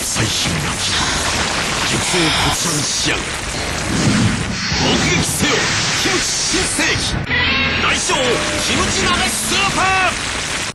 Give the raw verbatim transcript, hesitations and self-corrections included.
最貧が熟成骨盤仕上げ目撃せよキムチ新世紀大小キムチ鍋スープ。